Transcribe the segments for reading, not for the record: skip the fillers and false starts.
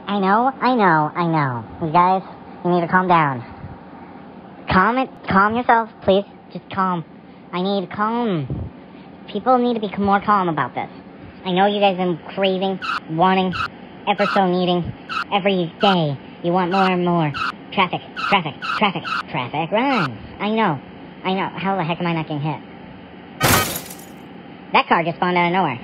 I know. You guys, you need to calm down. Calm yourself, please. Just calm. I need calm. People need to be more calm about this. I know you guys have been craving, wanting, ever so needing, every day. You want more and more. Traffic run. I know. How the heck am I not getting hit? That car just spawned out of nowhere.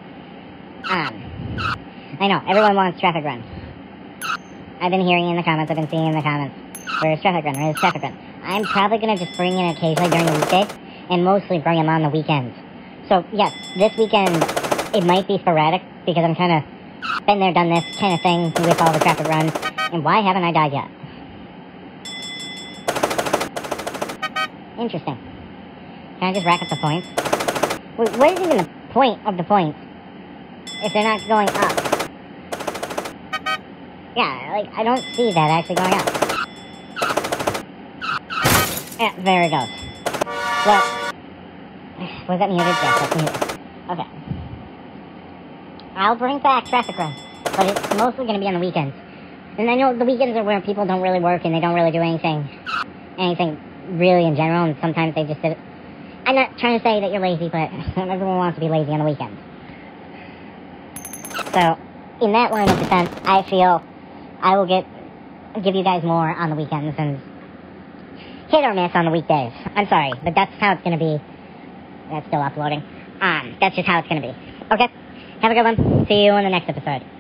I know, everyone wants traffic run. I've been hearing in the comments, I've been seeing in the comments, where's traffic run? I'm probably going to just bring in occasionally during the weekdays, and mostly bring them on the weekends. So, yes, this weekend, it might be sporadic, because I'm kind of been there, done this kind of thing with all the traffic runs, and why haven't I died yet? Interesting. Can I just rack up the points? Wait, what is even the point of the points if they're not going up? Yeah, like, I don't see that actually going up. Yeah, there it goes. Well, was that muted? Yes, that's muted. Okay. I'll bring back traffic run, but it's mostly going to be on the weekends. And I know the weekends are where people don't really work and they don't really do anything really in general, and sometimes they just sit. I'm not trying to say that you're lazy, but everyone wants to be lazy on the weekends. So, in that line of defense, I feel I will give you guys more on the weekends and hit or miss on the weekdays. I'm sorry, but that's how it's going to be. That's still uploading. That's just how it's going to be. Okay? Have a good one. See you in the next episode.